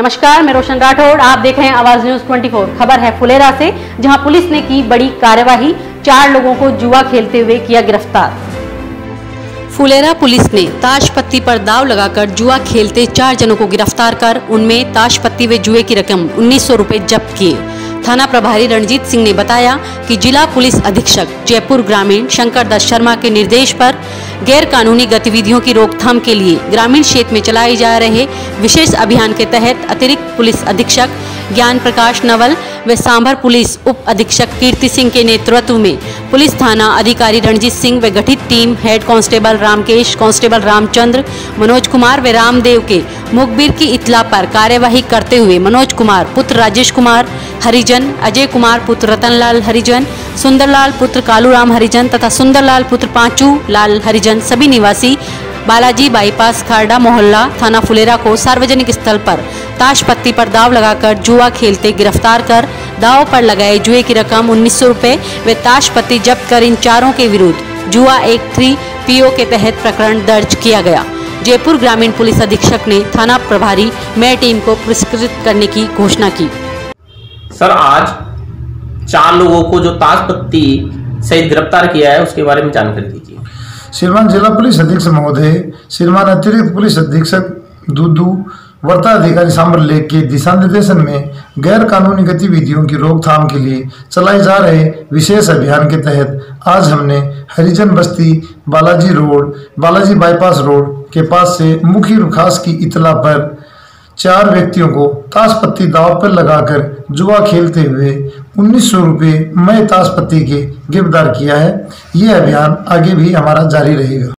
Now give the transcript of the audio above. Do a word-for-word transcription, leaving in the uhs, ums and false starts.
नमस्कार, मैं रोशन राठौड़। आप देख रहे हैं आवाज न्यूज चौबीस। खबर है फुलेरा से, जहां पुलिस ने की बड़ी कार्यवाही। चार लोगों को जुआ खेलते हुए किया गिरफ्तार। फुलेरा पुलिस ने ताश पत्ती पर दाव लगाकर जुआ खेलते चार जनों को गिरफ्तार कर उनमें ताश पत्ती व जुए की रकम उन्नीस सौ रुपए जब्त किए। थाना प्रभारी रणजीत सिंह ने बताया कि जिला पुलिस अधीक्षक जयपुर ग्रामीण शंकर दत्त शर्मा के निर्देश पर गैर कानूनी गतिविधियों की रोकथाम के लिए ग्रामीण क्षेत्र में चलाए जा रहे विशेष अभियान के तहत अतिरिक्त पुलिस अधीक्षक ज्ञान प्रकाश नवल व सांभर पुलिस उप अधीक्षक कीर्ति सिंह के नेतृत्व में पुलिस थाना अधिकारी रणजीत सिंह व गठित team head constable Ramkesh, constable Ramchandra, Manoj Kumar व रामदेव के मुखबिर की इत्तला पर कार्यवाही करते हुए मनोज कुमार पुत्र राजेश कुमार हरिजन, अजय कुमार पुत्र रतनलाल हरिजन, सुंदरलाल पुत्र कालूराम हरिजन तथा सुंदरलाल पुत्र पांचू लाल हरिजन सभी निवासी बालाजी बाईपास खारडा मोहल्ला थाना फुलेरा को सार्वजनिक स्थल पर ताश पत्ती पर दाव लगाकर जुआ खेलते गिरफ्तार कर दाव पर लगाए जुए की रकम उन्नीस सौ रुपए व ताश पत्ती जब्त कर इन चारों के विरुद्ध जुआ एक थ्री पीओ के तहत प्रकरण दर्ज किया गया। जयपुर ग्रामीण पुलिस अधीक्षक ने थाना प्रभारी मैं टीम को पुरस्कृत करने की घोषणा की। सर, आज चार लोगों को जो ताश पत्ती से गिरफ्तार किया है उसके बारे में जानकारी दीजिए। श्रीमान जिला पुलिस अधीक्षक महोदय, श्रीमान अतिरिक्त पुलिस अधीक्षक दूदू, वार्ता अधिकारी सांबर लेक के दिशा निर्देशन में गैर कानूनी गतिविधियों की रोकथाम के लिए चलाए जा रहे विशेष अभियान के तहत आज हमने हरिजन बस्ती Balaji road Balaji bypass road के पास से मुखी रुखास की इतला पर चार व्यक्तियों को ताश पत्ती दाव पर लगाकर जुआ खेलते हुए उन्नीस सौ रुपये मय ताश पत्ती के गिरफ्तार किया है। यह अभियान आगे भी हमारा जारी रहेगा।